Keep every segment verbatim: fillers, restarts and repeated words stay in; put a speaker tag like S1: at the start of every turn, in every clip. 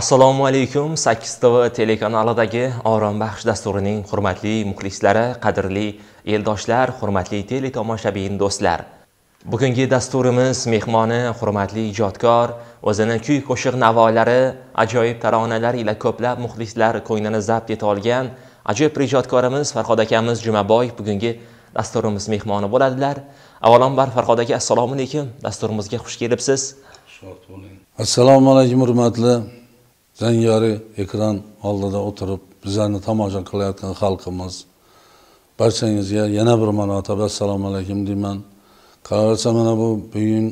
S1: Assalomu alaykum. sakkiz T V telekanalidagi Orom Baxsh dasturining hurmatli muxlislari, qadrli eldoshlar, hurmatli teletomoshabin do'stlar. Bugungi dasturimiz mehmoni hurmatli ijodkor, o'zini kuy qo'shiq navolari, ajoyib taronalar ila ko'plab muxlislar ko'nglini zabt eta olgan ajoyib ijodkorimiz Farhod akamiz Jumaboy bugungi dasturimiz mehmoni bo'ladilar. Avvalambor Farhod aka, assalomu alaykum. Dasturimizga xush kelibsiz.
S2: Assalomu alaykum hurmatli zangori ekran oldida o'tirib bizlarni tomosha qilayotgan xalqimiz, barchangizga yana bir marotaba assalomu alaykum deyman. Qaraversa mana bu bugun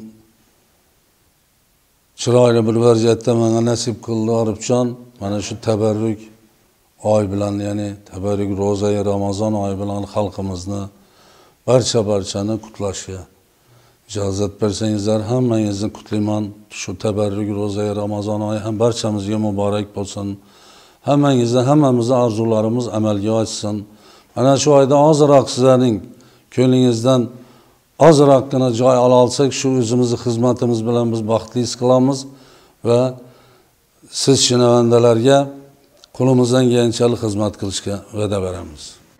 S2: chiroyli bir vaziyatda menga nasib qildi Orifjon, mana shu tabarruk oy bilan, ya'ni tabarruk ro'za-i Ramazon oyi bilan xalqimizni barcha barchani qutlashga ijozat bersangizlar, hammangizni qutlayman. Shu tabarruk ro'za-i Ramazon oyi ham barchamizga muborak bo'lsin. Hammangizga, hammamizning orzularimiz amalga oshsin. Mana shu oyda ozroq sizlarning ko'nglingizdan ozroqgina joy ola olsak, shu o'zimizni xizmatimiz bilan biz baxtli his qilamiz va siz shinavandalarga qo'limizdan kelganchalik xizmat qilishga va'da beramiz.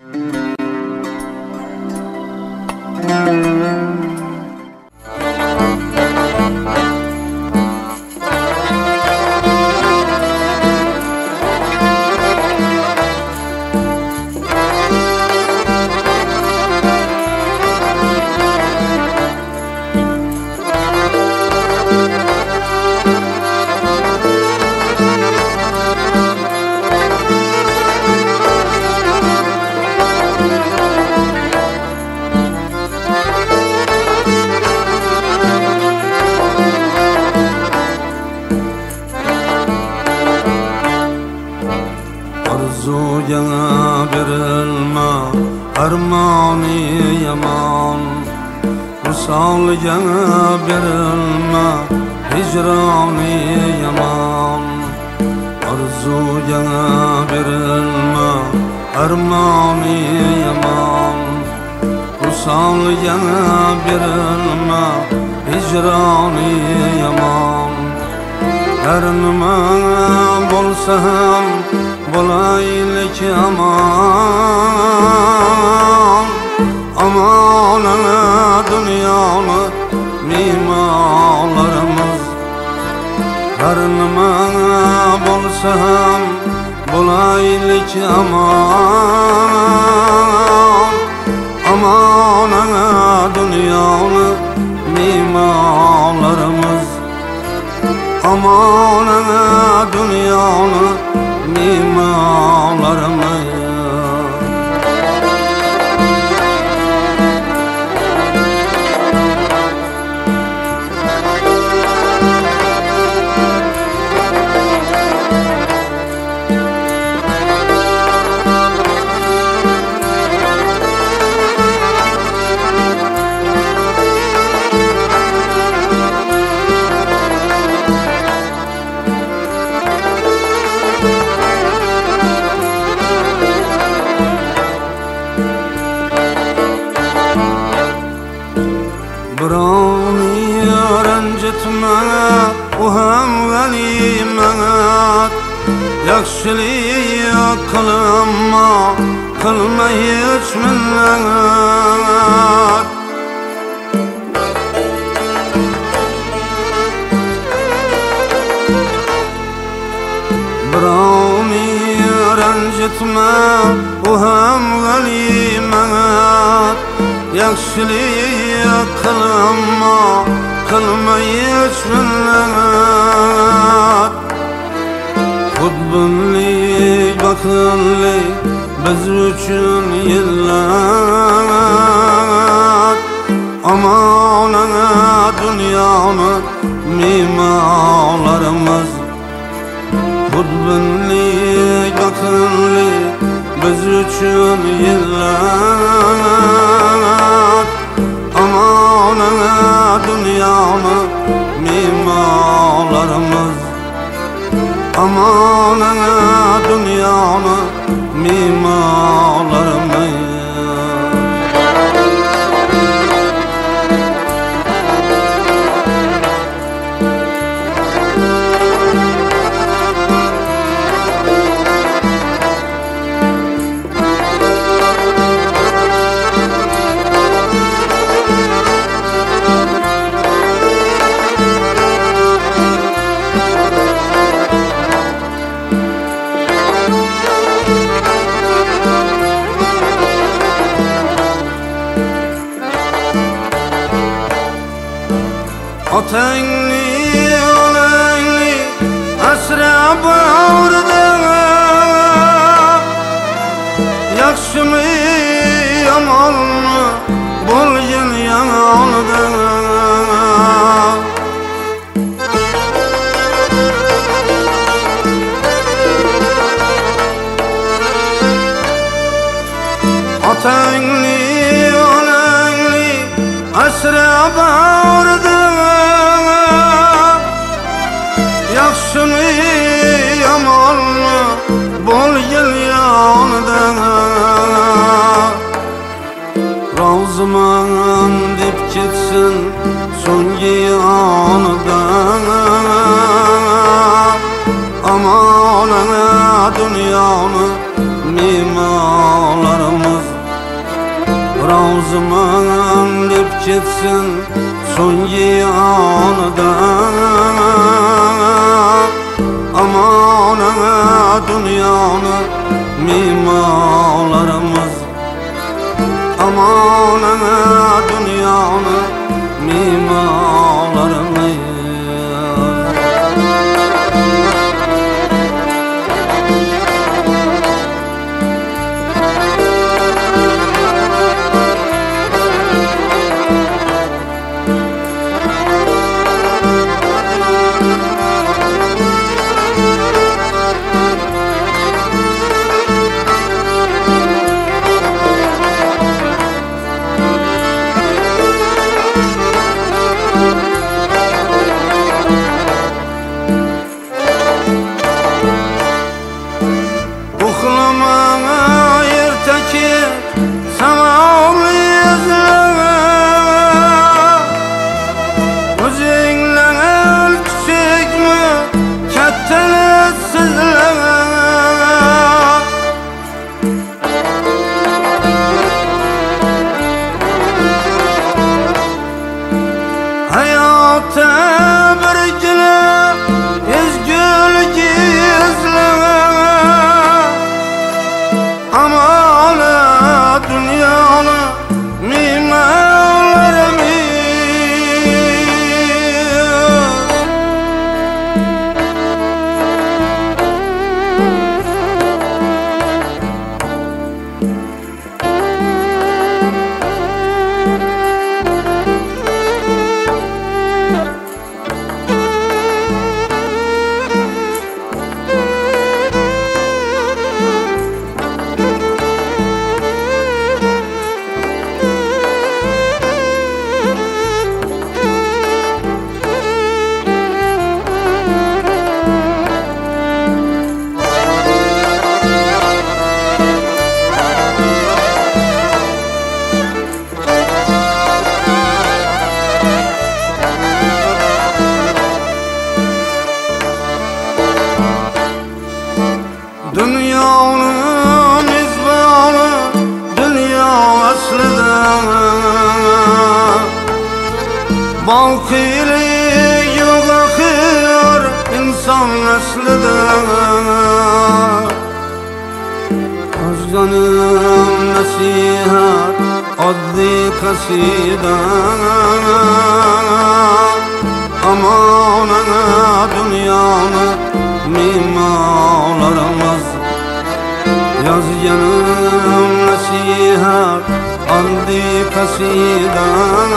S3: Armani yaman, usalga berilma, hicrani yaman. Arzuga berilma, armani yaman, usalga berilma, hicrani yaman. Her nima bo'lsa ham bo'laylik aman, aman ana dunyoni mehmonlarimiz. Her nima bo'lsa ham bo'laylik aman, aman ana dunyoni mehmonlarimiz. Aman ana dunyoni mehmonlarimiz. O ham g'animat, yaxshilik qilma, qilma hech minnat. Birovni ranjitma, o ham g'animat, yaxshilik qilma, qilma hech minnat. Xudbinlik, baxillik biz uchun yillar. Aman ana dunyoni mehmonlarimiz. Xudbinlik, baxillik biz uchun yillar. Aman ana dunyoni mehmonlarimiz. Aman ana dunyoni mehmonlarimiz. Otangni onangni asrab bag'rida, yaxshimi yomonmi bo'lgin yonida. Otangni onangni asrab bag'rida, yaxshimi yomonmi bo'lgin yonida. Roziman deb ketsin so'nggi onida, amonana dunyoni me'morlarimiz. Roziman deb ketsin so'nggi onida, amonana dunyoni me'morlarimiz. Amonana dunyoni me'morlarimiz. Balkili yok akıyor insan aslında. Özcanım nasihat adli kasida, amanana dünyanı mimarlarımız. Yazganım nasihat adli kasida,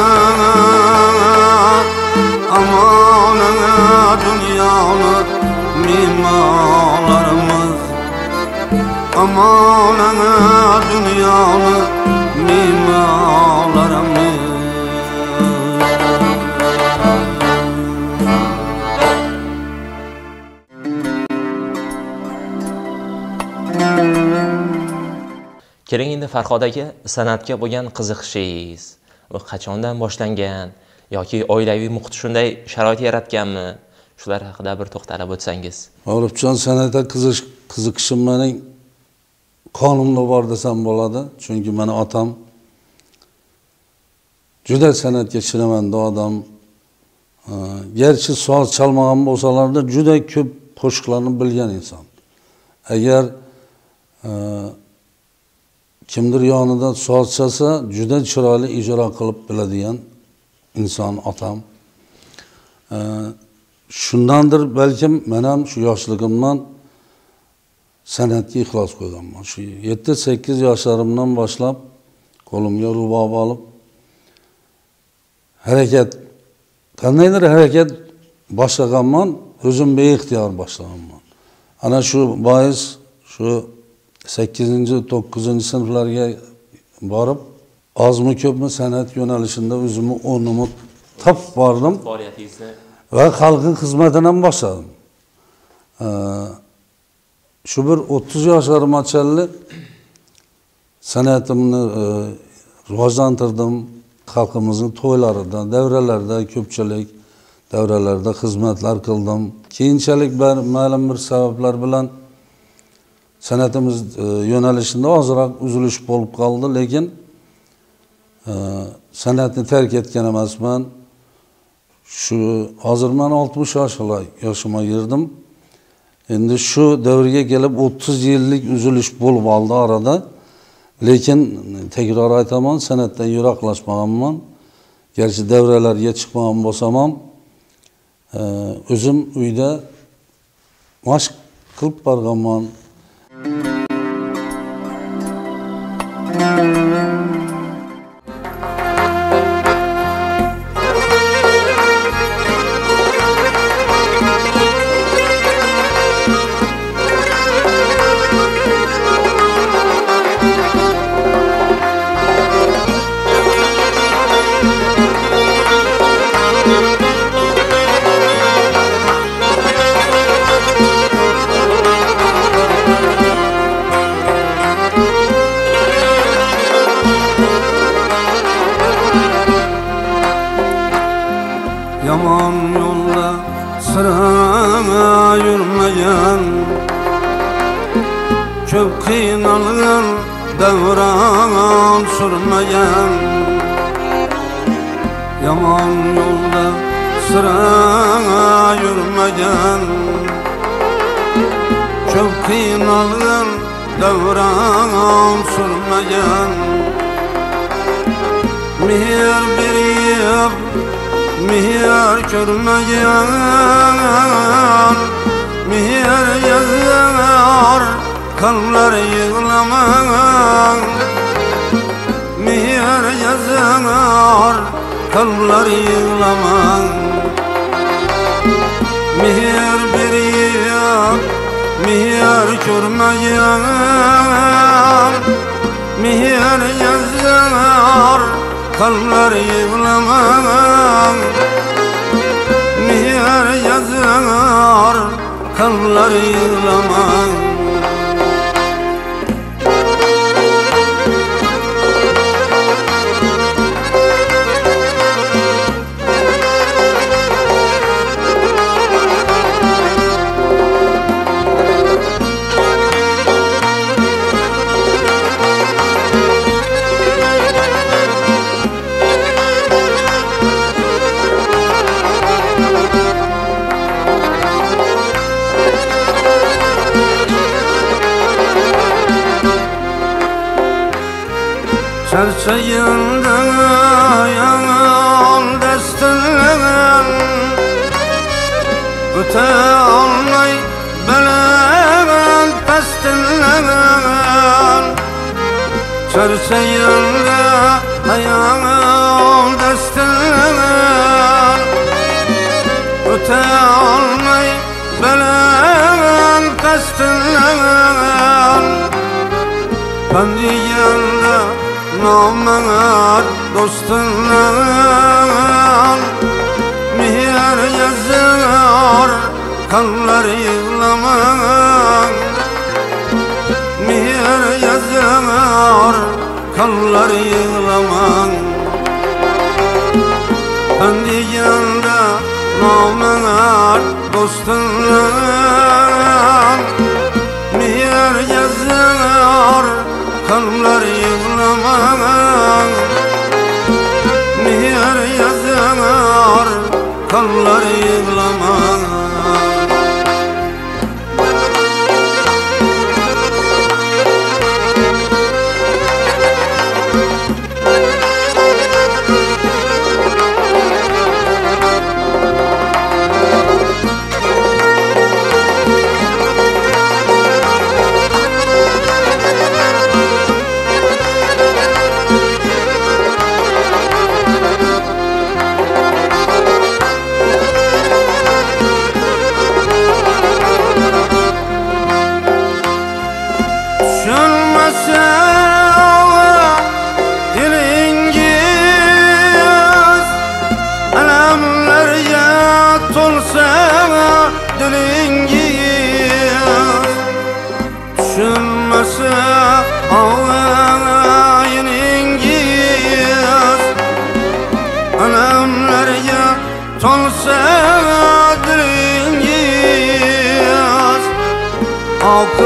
S3: amanana dünyanı mimarlarımız. Amanana dünyanı mimarlarımız.
S1: Keling endi Farhod aka, san'atga bo'lgan qiziqishingiz va qachondan boshlangan yoki oilaviy muhit shunday sharoit yaratganmi? Shular haqida bir to'xtalib o'tsangiz.
S2: Orifjon, san'atga qiziqish qiziqishim mening qonimda bor desam bo'ladi. Chunki meni otam juda san'atga chiramanda odam. Gerçi soat çalmagan bo'lsalarda juda ko'p qo'shiqlarni bilgan inson. Agar kimdir yonida soat chalsa, juda chiroyli ijro qilib biladigan inson otam. E, shundandir balkim men ham shu yoshligimdan san'atga ixlos qo'yganman. Shu yetti sakkiz yoshlarimdan boshlab qo'limga rubob olib harakat, qandaydir harakat boshlaganman, o'zim beixtiyor boshlaganman. Ana shu bois shu sakkizinchi to'qqizinchi sinflarga borib, ozmi ko'pmi san'at yo'nalishida o'zimni o'rnimni topib bordim.
S1: Faoliyatingizni
S2: va xalqning xizmatini ham boshladim. Shu bir o'ttiz yoshlarimgacha san'atimni rivojlantirdim. Xalqimizning to'ylarida, davralarida ko'pchilik davralarda xizmatlar qildim. Keyinchalik ma'lum bir sabablar bilan san'atimiz yo'nalishida ozroq uzilish bo'lib qoldi, lekin san'atni tark etgan emasman. Shu hozir men oltmish yoshimga girdim. Endi shu davrga kelib o'ttiz yillik uzilish bo'lib oldi arada. Lekin tekrar aytaman, san'atdan yiroqlashmaganman. Gerçi davralarga chiqmagan bo'lsam ham, o'zim uyda mashq qilib borganman.
S3: Yaman yolda sıra yürmeyen, çok kıynalığı devran sürmeyen. Yaman yolda sıra yürmeyen, çok kıynalığı devran sürmeyen. Mihir bir yıl mihir körmeyen, mihir yazar, kalpler yığılaman. Mihir yazar, kalpler yığılaman. Mihir bir yıl, mihir körmeyen, mihir yazar, kalpler yığılaman. Mihir yazar, kalpler yığılaman. Çarşıyında yanan destinden, öte almay belen pestinden. Çarşıyında yanan destinden, öte almay belen pestinden. Ben diyende namar dostundan, mihir yazar, kalpler yığılaman. Mihir yazar, kalpler yığılaman. Ben diyende namar dostundan, mihir yazar, kalpler yığılaman. Mihir yazar, kalpler yığılaman.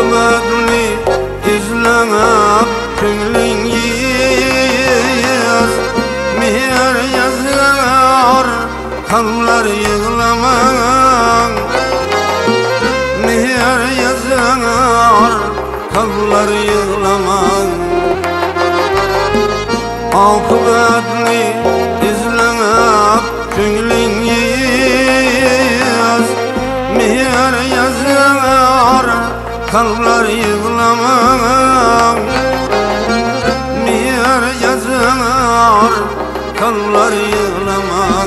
S3: Akıbetli izlenip Künlün yiyiz Mihir yazar Kanlar yığlaman Mihir yazar Kanlar yığlaman Akıbetli izlenip Künlün yiyiz Mihir yazar Kalplar yığlaman Mihir yazar Kalplar yığlaman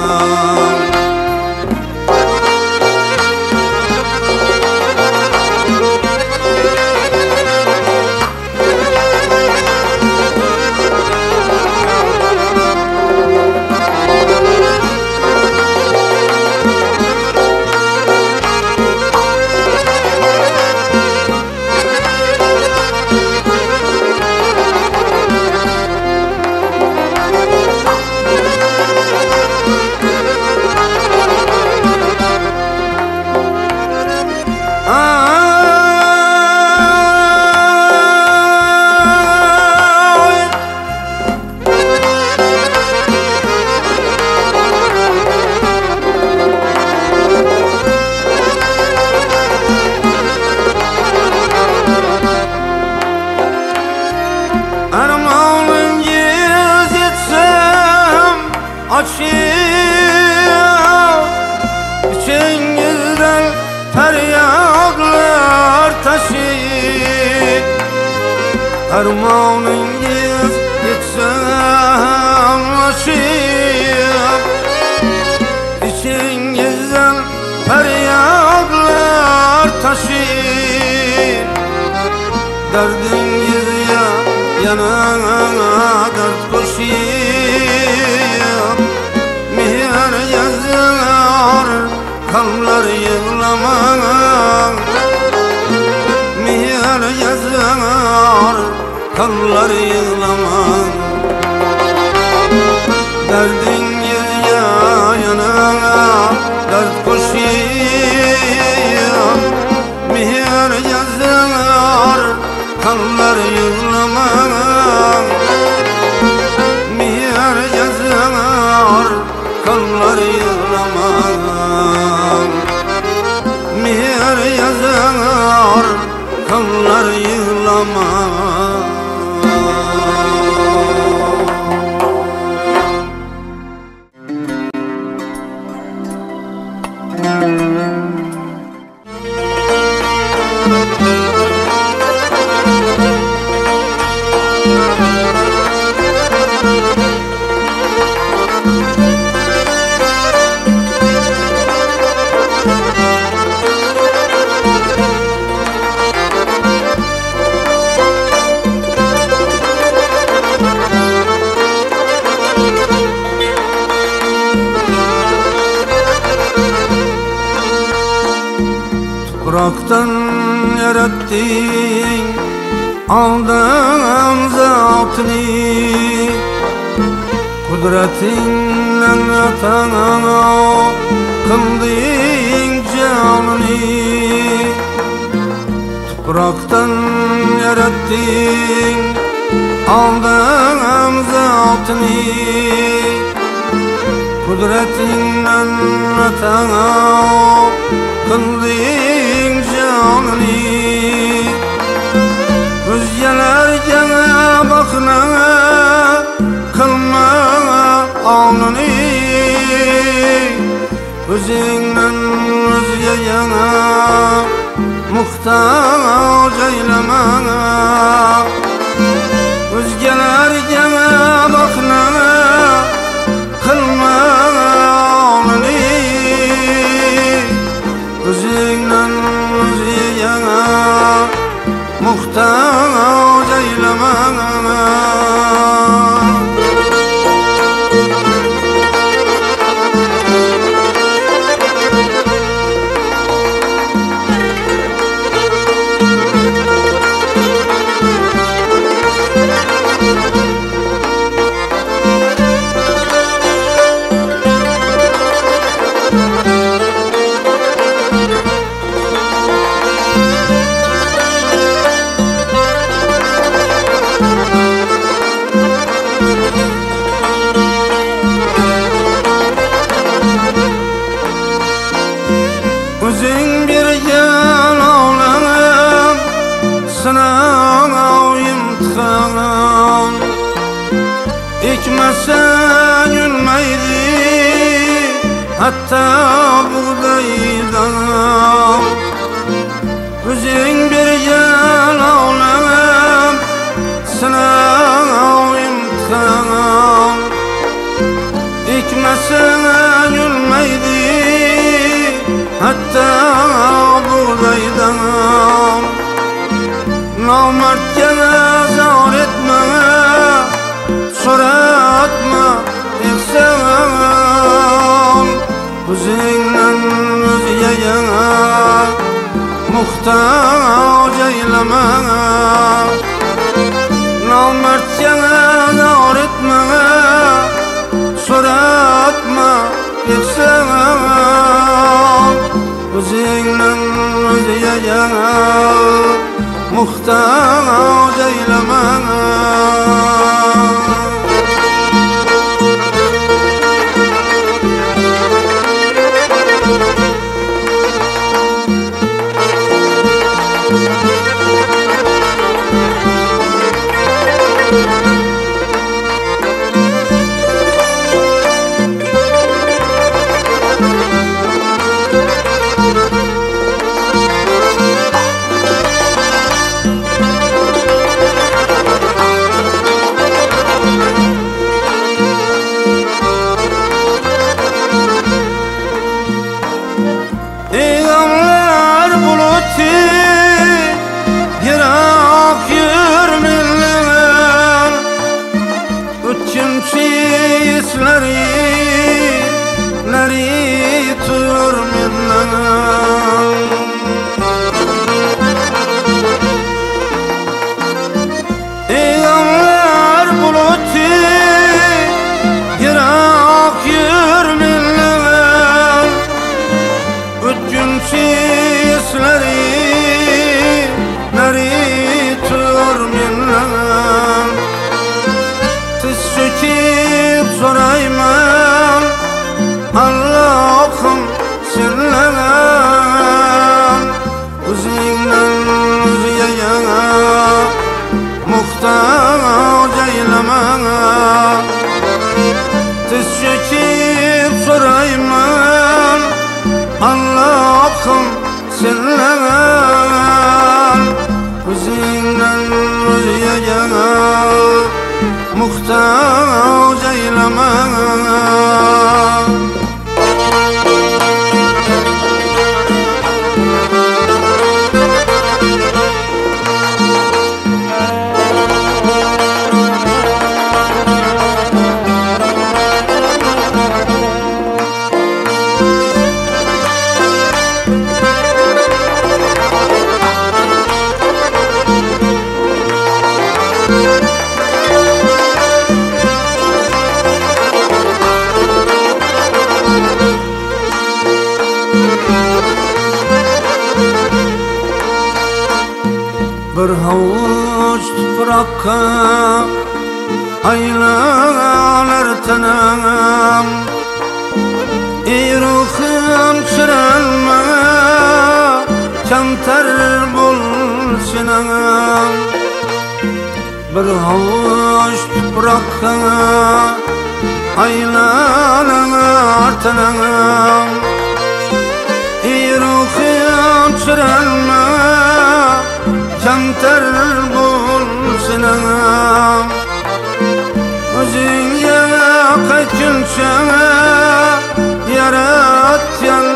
S3: Armağanın yüz etsem açıyor İçinizden feryatlar taşıyor Armağanın yüz etsem açıyor İçinizden feryatlar taşıyor Derdiniz ya yanına dert koşuyor Mihir yazar Kanlar yığlaman Mihir yazar Kanlar yığlaman Derdiniz ya yanına dert koşuyor Mihir yazar Kanlar yığlaman Mihir yazar Kanlar yığlaman Mihir yazar Kanlar yığlaman Topraktan yarattın aldın zatını Kudretinle atana kıldın canını Topraktan yarattın aldın zatını Kudretinle atana kıldın canını Özgelerge bakına kılma alnını Özünden özgeyene muhtaç eyleme Özgelerge bakına kılma alnını Özünden özgeyene muhtaç eyleme Ekmesen gülmeydi hatta buğdaydan. Özün bir gel oğlum sınav imtihan. Ekmesen gülmeydi hatta buğdaydan. Namertke zor etme, soratma ihsan. Özünden özgeye muhtaç eyleme. Namertke zor etme, soratma ihsan. Özünden özgeye muhtaç eyleme. Sorayman Allah'ım sirlenem. Özünden özgeye muhtaç eyleme. Tiz çekip sorayman Allah'ım sirlenem. Özünden özgeye muhtaç eyleme. Bir havuç toprakka aylanır tenem. Ey ruhum çırılma, kamtar bulsinem. Bir havuç toprakka aylanır tenem. Ey ruhum çırılma, kamtar bulsinem. Özüne kaçınca yaratyan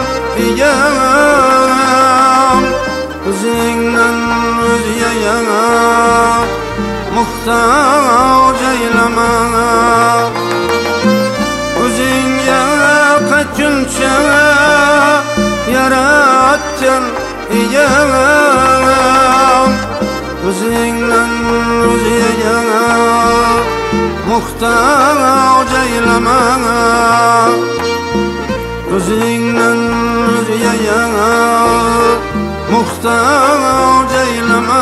S3: iyem. Özünden özgeye muhtaç eyleme. Özüne kaçınca yaratyan iyem. Özünden özgeye muhtaç eyleme. Özünden özgeye muhtaç eyleme.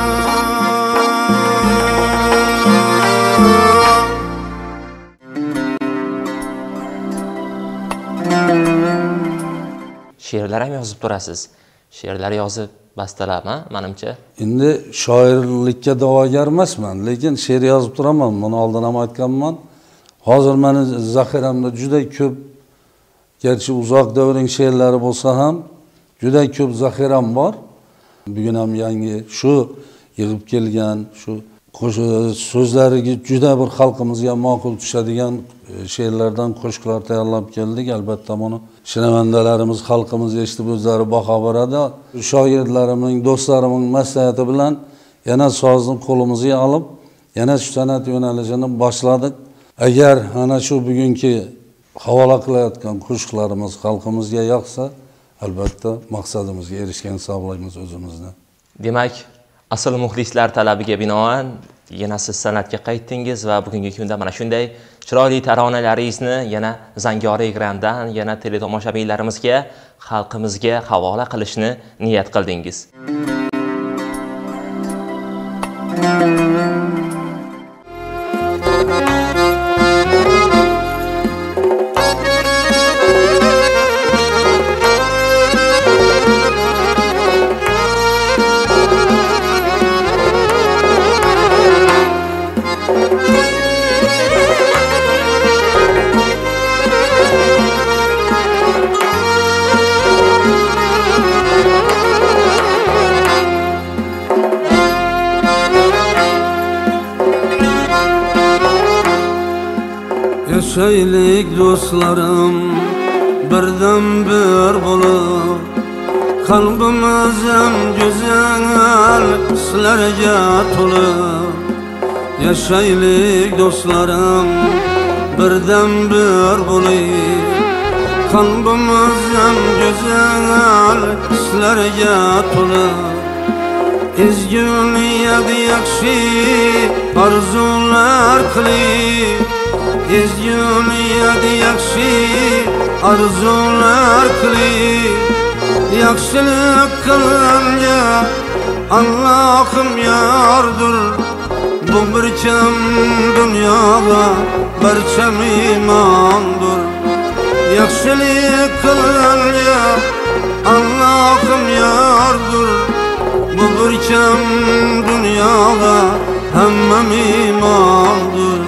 S1: She'rlar ham yozib turasiz. She'rlar yozib bastalama, menimcha.
S2: Endi shoirlikka da'vogar emasman, lekin she'r yozib turaman. Buni oldin ham aytganman. Hozir meni zaxiramda juda ko'p, gerçi uzoq davring she'rlari bo'lsa ham, juda ko'p zaxiram bor. Bugun ham yangi shu yig'ib kelgan, shu so'zlariga juda bir xalqimizga ma'qul tushadigan she'rlardan qo'shiqlar tayyorlab keldik. Albatta buni shinavandalarimiz, xalqimiz eshitib o'zlari baho beradi. Shogirdlarimning, do'stlarimning maslahati bilan yana sozni qo'limizga olib, yana shu san'at yo'nalishini boshladik. Agar ana shu bugungi havola qilayotgan qo'shiqlarimiz xalqimizga yoqsa, albatta maqsadimizga erishgan hisoblaymiz o'zimizni.
S1: Demak, asl muxlislar talabiga binoan yana siz san'atga qaytdingiz va bugungi kunda mana shunday chiroyli taronalaringizni yana zangori ekrandan, yana teletomoshabinlarimizga, xalqimizga havola qilishni niyat qildingiz.
S3: Yaşaylik dostlarım birden bir bulup, kalbimizim güzel hislerge tolup. Yaşaylik dostlarım birden bir bulup, kalbimizim güzel hislerge tolup. İzgünliyet yakşı arzular kılip, İzgünliyet yakşı arzular kılip, yakşılık kılınca Allah'ım yardır. Bu bir kim dünyada barçam imandır. Yakşılık kılınca Allah'ım yardır. Bu bir kim dünyada hemmem imandır.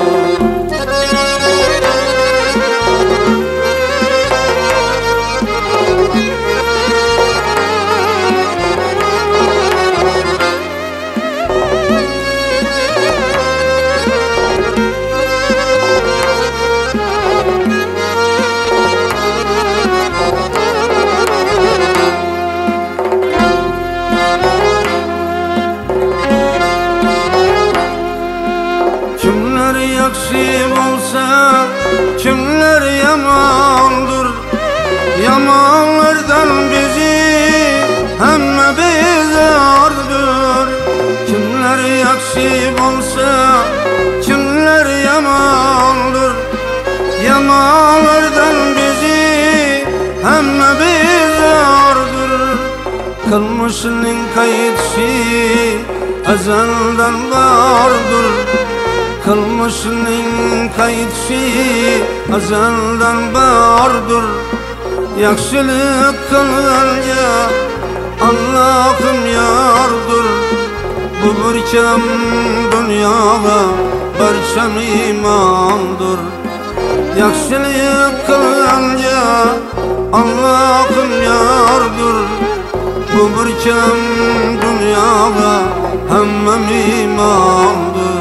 S3: Kimler yamandır, yamanlardan bizi hemme bezardır. Kimler yakşı olsa, kimler yamandır, yamanlardan bizi hemme bezardır. Kılmışının kayıtşı ezelden vardır. Kılmışının kayıtşı ezelden vardır. Yakşılık kılınca Allah'ım yardır. Bu bir kim dünyada barçam imandır. Yakşılık kılınca Allah'ım yardır. Bu bir kim dünyada hemmem imandır.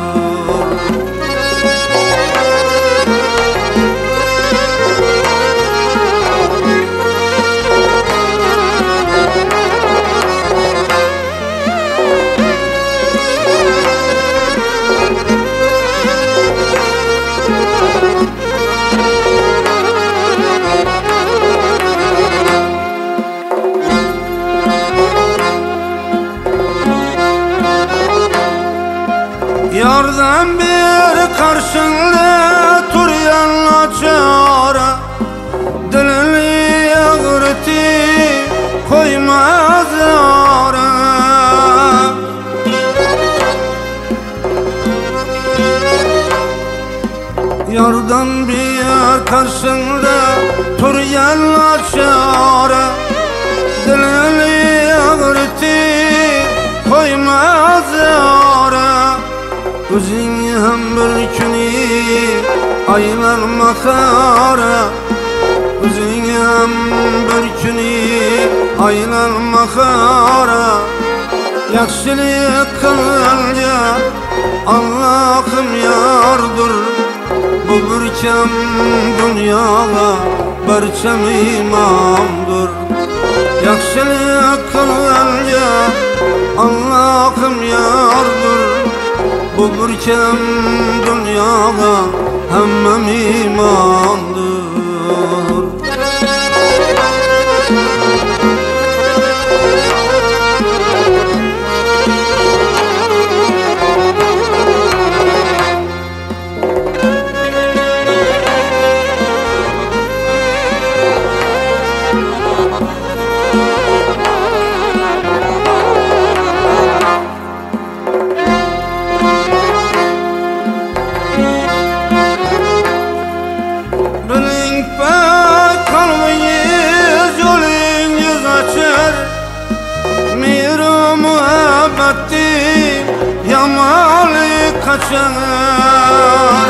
S3: Yardan bir karşında turyan açara, dilini ağrıtı koymaz ara. Yardan bir karşında turyan açara, dilini ağrıtı koymaz ara. Özün hem bir kuni aylanmakara Üzüngem bir küni aylanmakara Yakşılık kılınca Allah'ım yardır Bu birkem dünyada barçam imamdır Yakşılık kılınca Allah'ım yardır Bu birkem dünyada hemmem imandır Yamali kaçar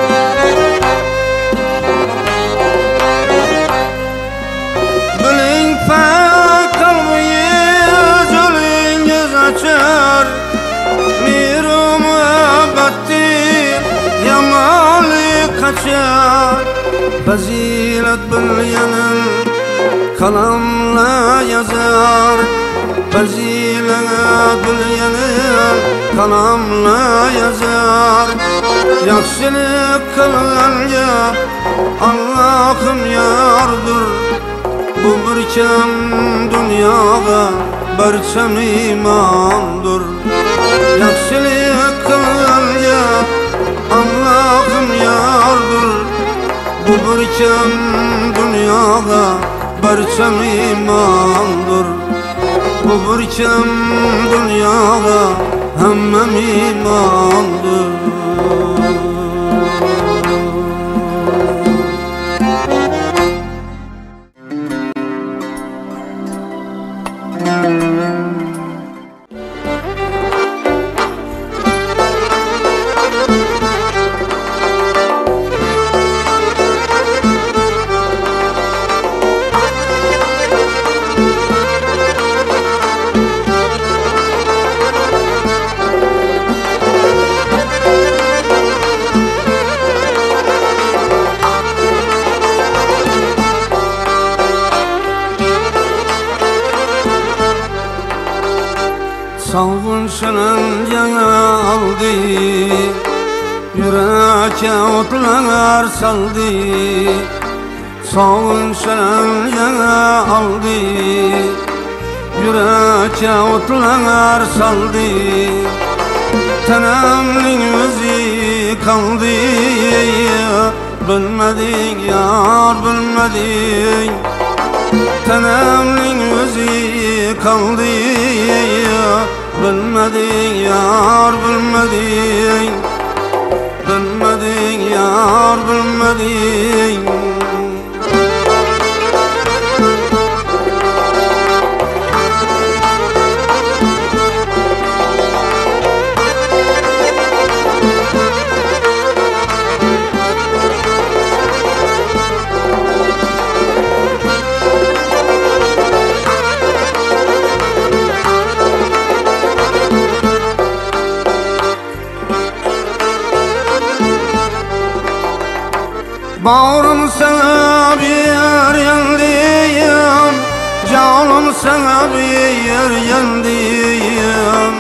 S3: Bilin pek kalmayız ölünüz açar Miru muhabbettir Yamali kaçar Fazilet bilyenin kalamla yazar Fazilet bilyenin kalamla yazar Yakşılık kılınca Allah'ım yardır Bu birkem dünyada barçam imandır Yakşılık kılınca Allah'ım yardır Bu birkem dünyada barçam imandır Bu birkem dünyada hemmem imandır Salgın şenen yana aldı Yüreke otlar saldı Salgın şenen yana aldı Yüreke otlar saldı Tenemnin özü kaldı Bilmedin yar bilmedin Tenemnin özü kaldı Bilmedin yar bilmedin Bilmedin yar bilmedin Bağrım sana bir yandiyim Canım sana bir yandiyim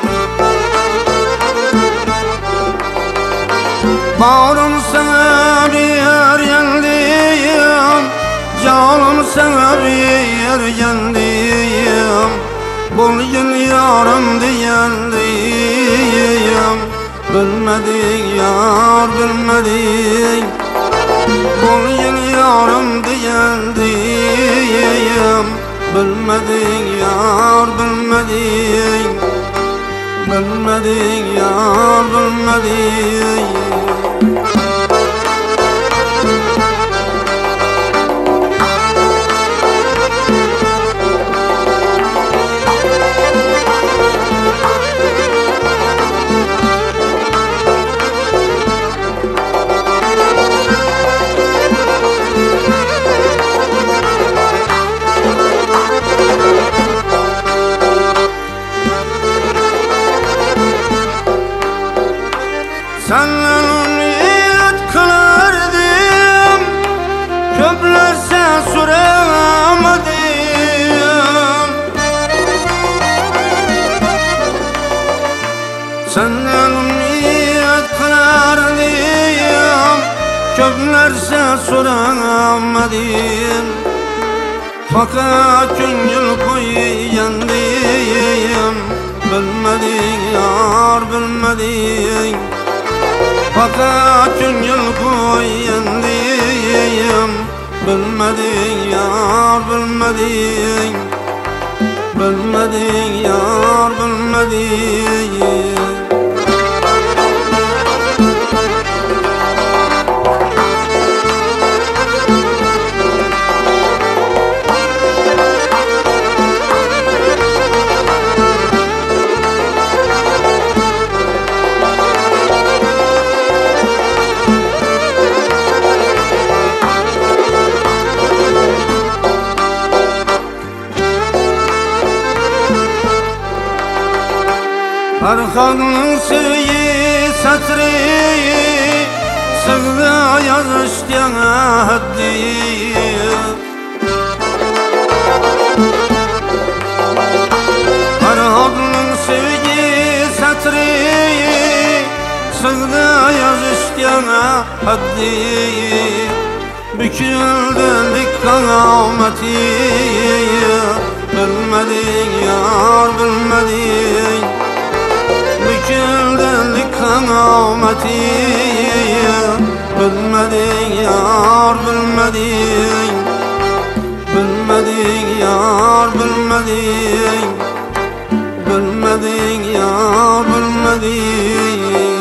S3: Bağrım sana bir yandiyim Canım sana bir yandiyim Bugün yarım diyendiyim Bilmedin yar bilmedin Bugün yarım diyendiyim Bilmedin yar bilmedin Bilmedin yar bilmedin ümit kılardım, köplerse süremedim. Senden ümit kılardım, köplerse süremedim. Fakat gönül koyyandım, bilmedin yar bilmedin. Fakat gönül koyyandım, bilmedin yar bilmedin. Bilmedin yar bilmedin. Arkanın suyu satri, sığdı yazıştığın haddi. Arkanın suyu satri, sığdı yazıştığın haddi. Büküldük kıyameti, bilmedin yar bilmedin. Büküldük kıyameti, bilmedin yar bilmedin. Bilmedin yar bilmedin. Bilmedin yar bilmedin.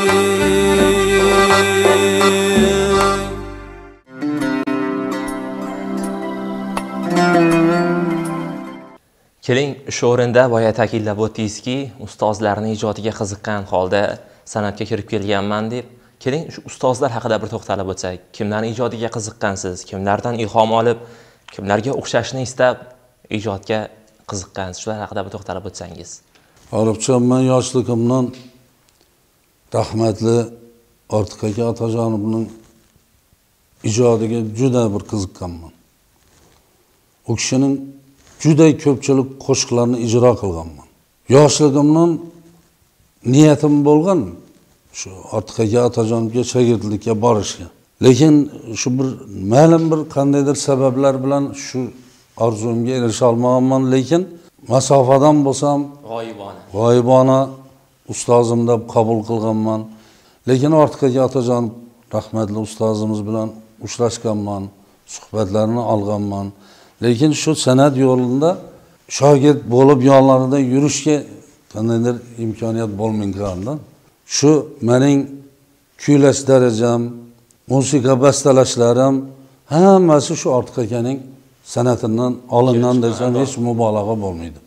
S1: Keling, shu o'rinda boya ta'kidlab o'tdingizki, ustozlarning ijodiga qiziqqan holda san'atga kirib kelganman deb. Keling, shu ustozlar haqida bir to'xtalib o'tsak. Kimlarning ijodiga qiziqqansiz? Kimlardan ilhom olib, kimlarga o'xshashni istab ijodga qiziqqansiz? Shular haqida bir to'xtalib o'tsangiz.
S2: Orifjon, men yoshligimdan rahmatli Ortiq aka Otajonovning ijodiga juda bir qiziqqanman. U kishining juda ko'pchilik qo'shiqlarni ijro qilganman. Yoshligimdan niyatim bo'lgan shu Ortiq aka Otajonovga shogirdlikka borishga. Lekin shu bir ma'lum bir qandaydir sabablar bilan shu orzumga erisha olmaganman, lekin masofadan bo'lsam
S1: G'oyibona.
S2: G'oyibona ustozim deb qabul qilganman. Lekin Ortiq aka Otajonov rahmatli ustozimiz bilan uchrashganman, suhbatlarini olganman. Lekin shu san'at yo'lida shogird bo'lib yonlarida yurishga qandaydir imkoniyat bo'lmagandan, shu mening kuylash darajam, musiqa bastalashlarim hammasi shu Ortiq akaning san'atidan olingan desam hech mubolag'a bo'lmaydi.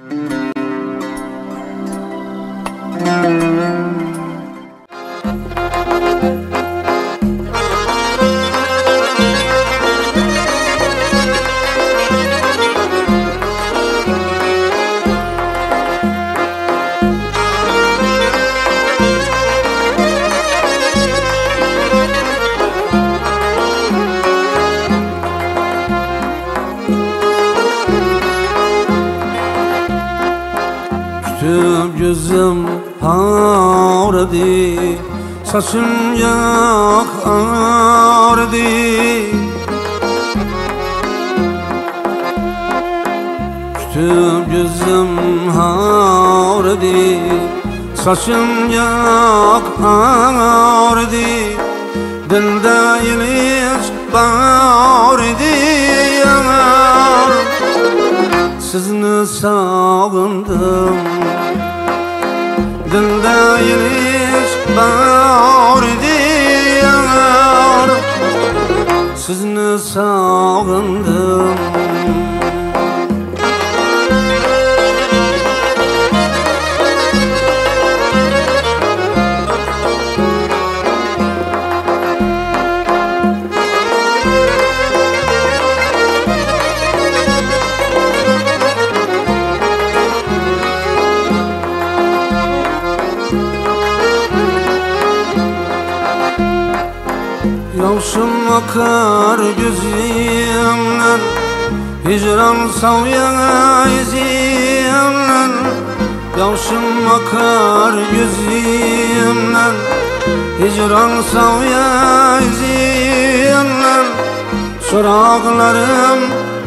S3: Gözüm ağrıdı, saçım yak ağrıdı. Kütüp gözüm ağrıdı, saçım yak ağrıdı. Dilde iliş bağırdı yanar. Sizni sağındım, dilde iliş bağırdı yanar. Sizni sağındım. Yaşım akar gözümden, hicran savyan izimden. Yaşım akar gözümden, hicran savyan izimden. Soraqlarım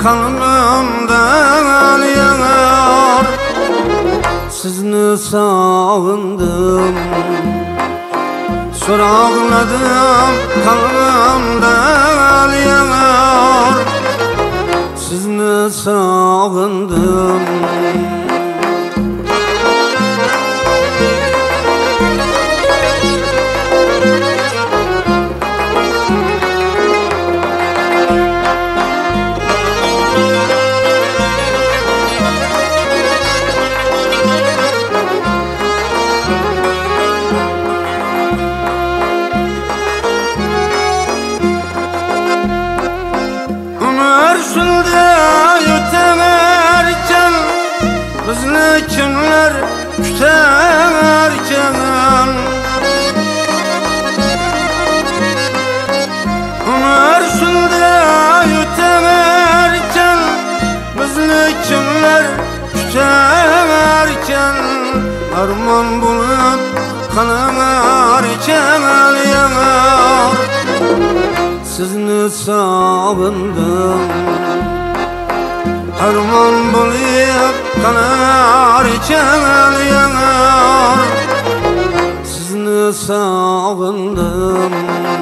S3: kanımdan yanar, sizni sağındım. Soraqladım kanımdan yanar, sizni sağındım. Bizni kimler küterken, ömür şunda yutarken, bizni kimler küterken, arman bulup kanarken yanar, sizni sağındım. Arman bulup kanarken yanar, sizni sağındım.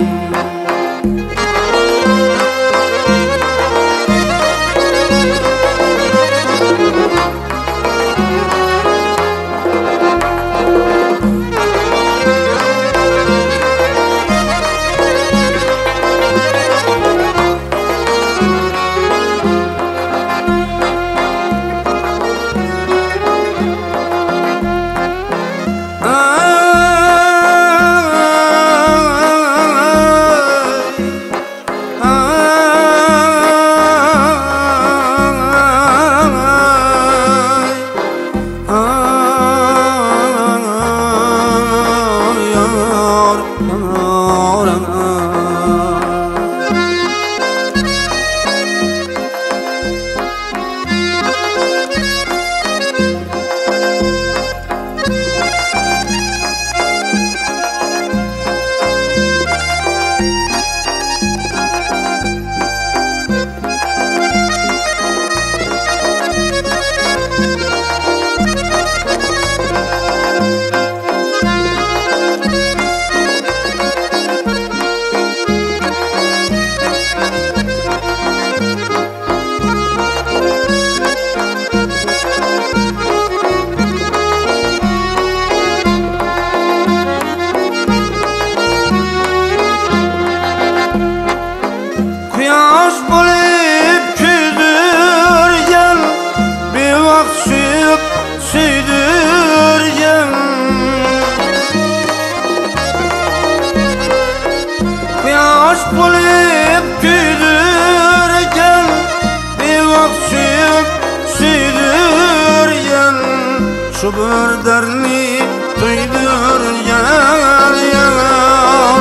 S3: Şu bir derni duydur yar yar,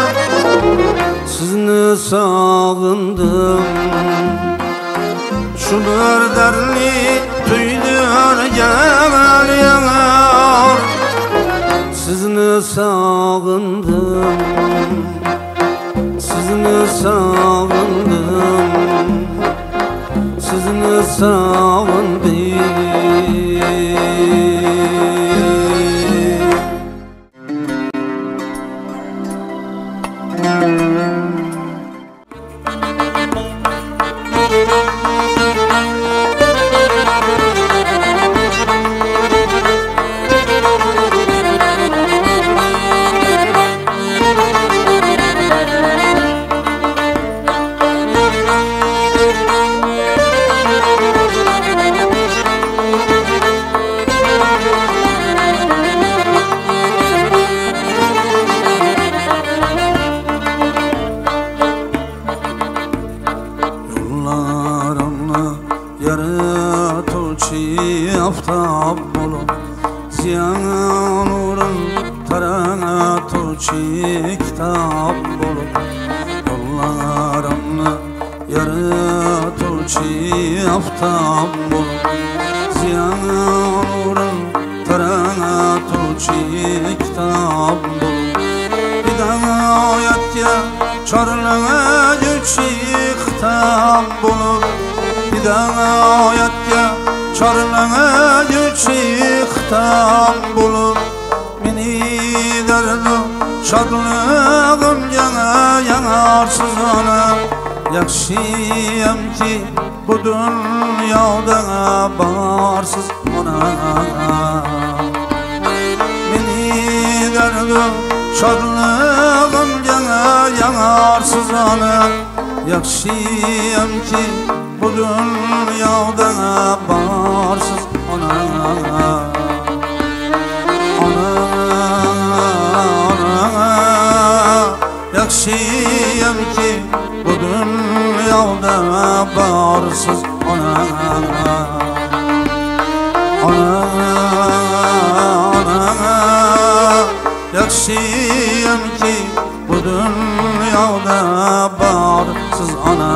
S3: sizni sağındım. Şu bir derni duydur yar yar, sizni sağındım. Sizni sağındım, sizni sağındım. Aftap bulup ziyan uğrun taratuvchi kitap bulup, yaratuvchi aftab bulup ziyan uğrun taratuvchi kitap bulup hidayatga chorlovchi xitob bulup hidayatga chorlovchi xitob bulup meni dardim şadlığım yana yanarsız ona yaxshiyamki bu dunyoda barsız ona meni dardim şadlığım yana yanarsız ona yaxshiyamki bu dunyoda barsız ona yaxshiyamki bu dunyoda barsız ona ona ona yaxshiyamki bu dunyoda barsız ona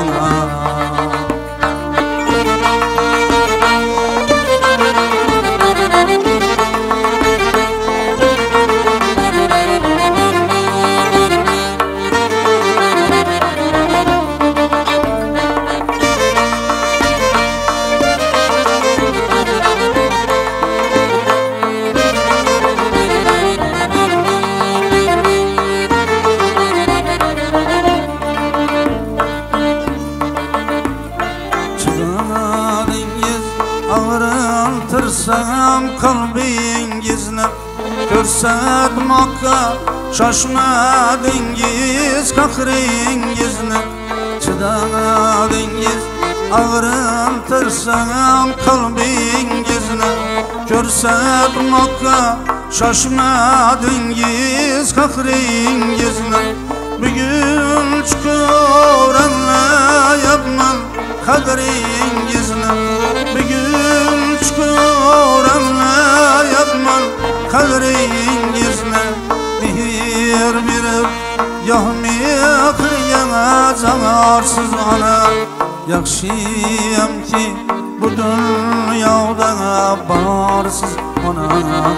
S3: Ağrıntırsam kalbingizni ko'rsatmoqqa shoshmadingiz qahringizni chidadingiz ağrıntırsam kalbingizni ko'rsatmoqqa shoshmadingiz qahringizni bugun chuqur anlayapman qadringizni bugun chuqur anlayapman qadringizni mehr berib yoh mehrga zanarsiz ona yaxshiyamki bu dunyoda barsiz ona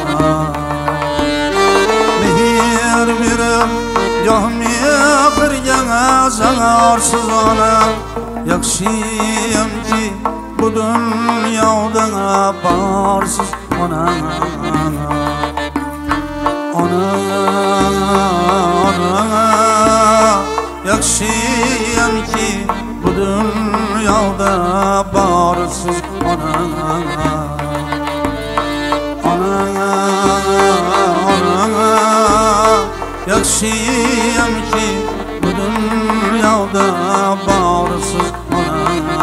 S3: mehr berib yoh mehrga zanarsiz ona yaxshiyamki bu dunyoda barsiz ona ona ona yaxshiyamki bu dunyoda barsiz ona ona ona yaxshiyamki bu dunyoda barsiz ona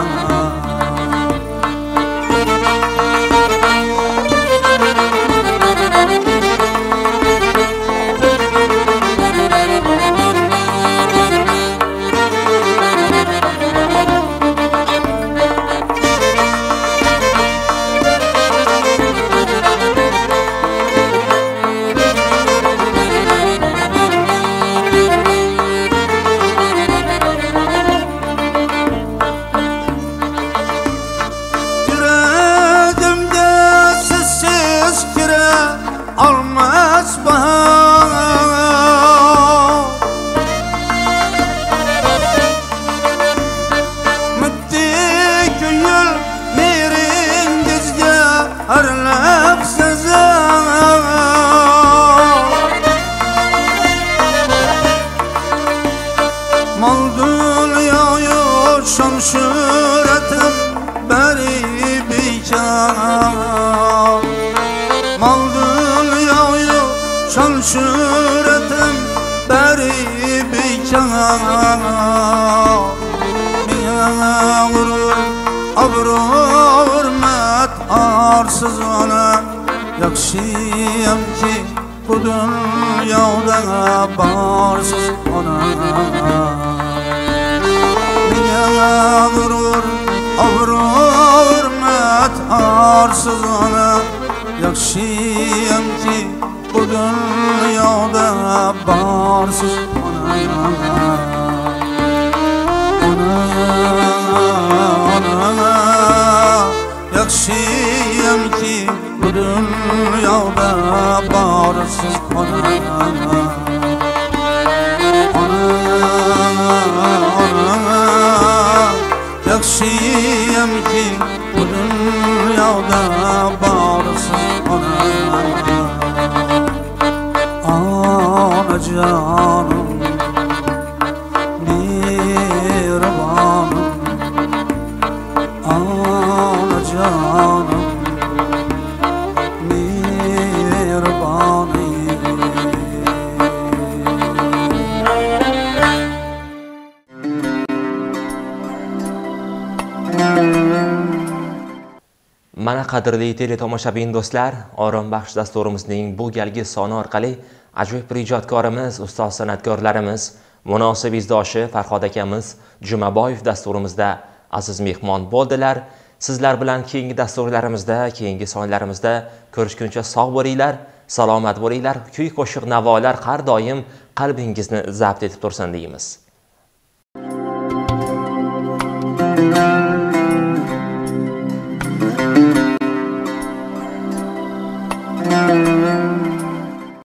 S3: şöhretim beri bekar mal dünyayı şan şöhretim beri bekar mine gurur abro hürmet arsız ona yaxshiyamki bu dunyoda barsız ona gurur, obro, hurmat arsız ona yaxshiyamki bu dunyoda barsız ona ona borsiz ona. Yaxshiyamki bu dunyoda borsiz ona. Onajonim, mehribonim, onajonim, mehribonim.
S1: Mana qadrli teletomoshabin do'stlar, Orom baxsh dasturimizning bu galgi soni orqali ajoyib bir ijodkorimiz, ustoz san'atkorlarimiz, munosib izdoshi Farhod akamiz Jumaboyev dasturimizda aziz mehmon bo'ldilar. Sizlar bilan keyingi dasturlarimizda, keyingi sonlarimizda ko'rishguncha sog' bo'linglar, salomat bo'linglar. Kuy qo'shiq navolar har doim qalbingizni zabt etib tursin deymiz.